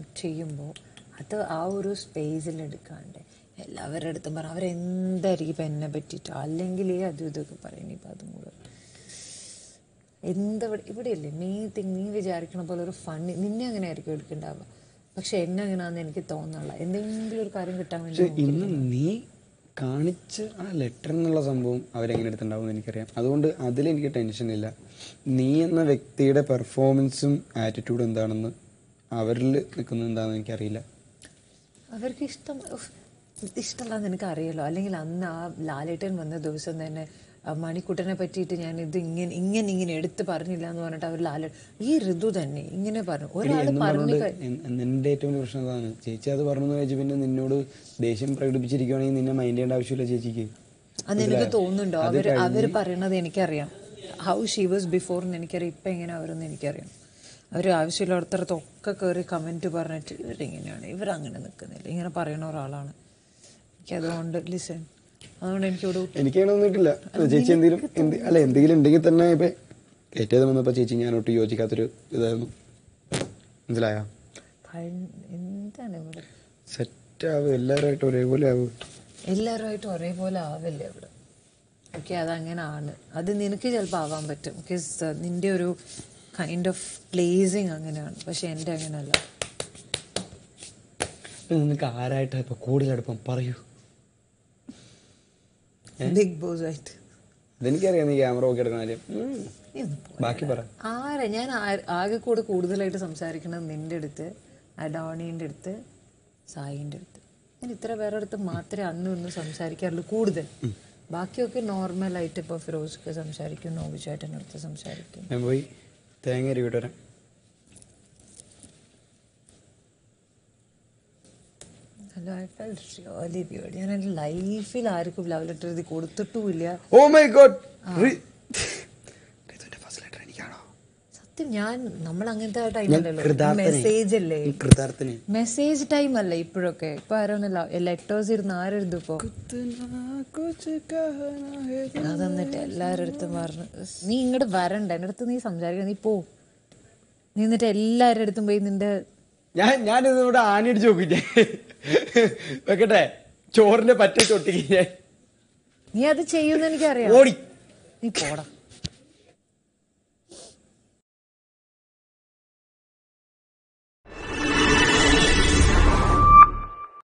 ചെയ്യുമ്പോൾ അത് ആ ഒരു സ്പേസിൽ എടുക്കാണ്ട് എല്ലാവരുടെ അടുത്തും പറഞ്ഞാൽ അവരെന്തായിരിക്കും ഇപ്പം എന്നെ പറ്റിയിട്ട് അല്ലെങ്കിൽ അതും ഇതൊക്കെ പറയും. ഇപ്പം അതും കൂടെ എന്താ ഇവിടെയല്ലേ നീ വിചാരിക്കണ പോലെ ഒരു ഫണ്ണി നിന്നെ അങ്ങനെ ആയിരിക്കും എടുക്കണ്ടാവുക. പക്ഷെ എന്നെ അങ്ങനെയാണെന്ന് എനിക്ക് തോന്നുന്നില്ല. എന്തെങ്കിലും ഒരു കാര്യം കിട്ടാൻ വേണ്ടി ഇന്ന് നീ കാണിച്ച ആ ലെറ്റർ എന്നുള്ള സംഭവം അവരെങ്ങനെ എടുത്തിട്ടുണ്ടാവും എന്ന് എനിക്കറിയാം. അതുകൊണ്ട് അതിലെനിക്ക് ടെൻഷനില്ല. നീ എന്ന വ്യക്തിയുടെ പെർഫോമൻസും ആറ്റിറ്റ്യൂഡും എന്താണെന്ന് അവരിൽ നിൽക്കുന്നത് എന്താണെന്ന് എനിക്കറിയില്ല. അവർക്ക് ഇഷ്ടമല്ലാന്ന് എനിക്കറിയാലോ. അല്ലെങ്കിൽ അന്ന് ആ ലാലേട്ടൻ വന്ന ദിവസം തന്നെ മണിക്കുട്ടനെ പറ്റിയിട്ട് ഞാൻ ഇത് ഇങ്ങനെ എടുത്ത് പറഞ്ഞില്ല എന്ന് പറഞ്ഞിട്ട് അവർ ഈ ഋതു തന്നെ ഇങ്ങനെ പറഞ്ഞു. ഒരാൾ പറഞ്ഞു. നിന്റെ ഏറ്റവും വലിയ പ്രശ്നം അതാണ്. ചേച്ചി അത് പറഞ്ഞു വെച്ചാൽ പിന്നെ നിന്നോട് ദേഷ്യം പ്രകടിപ്പിച്ചിരിക്കുകയാണെങ്കിൽ നിന്നെ മൈൻഡ് ചെയ്യേണ്ട ആവശ്യമില്ല ചേച്ചിക്ക്. അത് എനിക്ക് തോന്നുന്നുണ്ടോ? അവർ പറയണത് എനിക്കറിയാം. ഹൗ ഷീ വാസ് ബിഫോർ എന്ന് എനിക്കറിയാം. ഇപ്പം എങ്ങനെ അവരെന്ന് എനിക്കറിയാം. അവർ ആവശ്യമില്ലാത്തടത്തൊക്കെ കയറി കമൻറ്റ് പറഞ്ഞിട്ട് ഇവരിങ്ങനെയാണ്, ഇവരങ്ങനെ നിൽക്കുന്നില്ല, ഇങ്ങനെ പറയുന്ന ഒരാളാണ്. എനിക്കതുകൊണ്ട് ലിസൺ, അതുകൊണ്ട് എനിക്കങ്ങനെ ഒന്നിട്ടില്ല. ചേച്ചി എന്തെങ്കിലും ഉണ്ടെങ്കിൽ തന്നെ ഇപ്പം കയറ്റിയത് വന്നപ്പോൾ ചേച്ചി ഞാനൊട്ട് യോജിക്കാത്തൊരു ഇതായിരുന്നു. മനസ്സിലായോ? എന്താണ് ഇവിടെ സെറ്റാവും, എല്ലാവരുമായിട്ട് ഒരേപോലെ ആവും. എല്ലാവരുമായിട്ടും ഒരേപോലെ ആവില്ല ഇവിടെ. ഓക്കെ, അതങ്ങനെ ആണ്. അത് നിനക്ക് ചിലപ്പോൾ ആവാൻ പറ്റും. ബിക്കോസ് നിൻ്റെ ഒരു കൈൻഡ് ഓഫ് പ്ലേസിങ് അങ്ങനെയാണ്. പക്ഷെ എൻ്റെ അങ്ങനെയല്ല. നിനക്ക് ആരായിട്ടാ ഇപ്പൊ കൂടുതലെടുപ്പം പറയൂ. ബിഗ് ബോസ് ആയിട്ട്. അതെനിക്കറിയാം, നീ ക്യാമറ ഒക്കെ എടുക്കണ കാര്യം. ബാക്കി പറ. ഞാൻ ആകെ കൂടെ കൂടുതലായിട്ട് സംസാരിക്കുന്നത് നിൻ്റെ അടുത്ത്, അഡോണീൻ്റെ അടുത്ത്, സായിൻ്റെ അടുത്ത്. ഞാൻ ഇത്ര പേരുടെ അടുത്ത് മാത്രമേ അന്നും ഇന്നും സംസാരിക്കാറുള്ളൂ കൂടുതൽ. ബാക്കിയൊക്കെ നോർമലായിട്ട് ഇപ്പോൾ ഫിറോസ്ക്ക് സംസാരിക്കും, നോബിചേട്ടൻ്റെ അടുത്ത് സംസാരിക്കും. ഞാൻ പോയി തേങ്ങ അരിവിട്ട് വരാം. Hello, I felt really weird. ഞാൻ എൻ്റെ ലൈഫിൽ ആർക്കും ലവ് ലെറ്റർ എഴുതി കൊടുത്തിട്ടുമില്ല. ഓ മൈ ഗോഡ്, സത്യം. നമ്മൾ അങ്ങനത്തെ ടൈമല്ലല്ലോ, മെസ്സേജ് അല്ലേ, മെസ്സേജ് ടൈം അല്ലേ ഇപ്പോഴൊക്കെ. ഇപ്പൊ ആരോന്നല്ല ലെറ്റേഴ്സ് ഇരുന്ന് ആരെഴുതും ഇപ്പൊ. അതെന്നിട്ട് എല്ലാവരുടെ അടുത്തും പറഞ്ഞു നീ ഇങ്ങോട്ട് വരണ്ട, എൻ്റെ അടുത്ത് നീ സംസാരിക്കണം, നീ പോ. നീ എന്നിട്ട് എല്ലാവരുടെ അടുത്തും പോയി നിന്റെ ഞാനിവിടെ ആനടിച്ച് നോക്കിട്ടേ വെക്കട്ടെ, ചോറിന്റെ പറ്റ ചൊട്ടിക്ക്. നീ അത് ചെയ്യുമെന്ന് എനിക്കറിയാം. ഓടി നീ പോടാ.